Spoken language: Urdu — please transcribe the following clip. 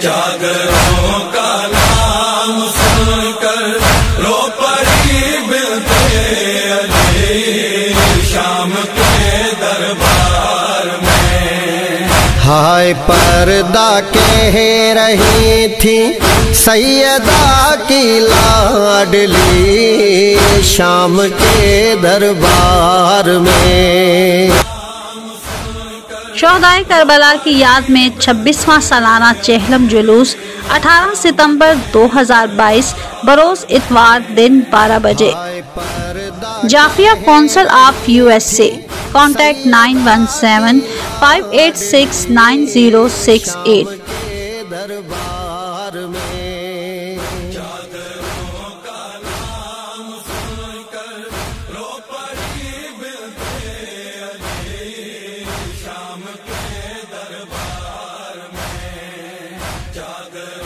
چادروں کا نام سن کر رو پڑی بنتے علی شام کے دربار میں. ہائے پردہ کہہ رہی تھی سیدہ کی لاڈلی شام کے دربار میں. شہدائے کربلا کی یاد میں 26واں سالانہ چہلم جلوس 18 ستمبر 2022 بروز اتوار دن 12 بجے. جافیہ کونسل آف USA. کانٹیکٹ 917-586-9068. دربار میں چادروں کا نام سن کر رو پڑی بنتے علی شام کے دربار میں. چادر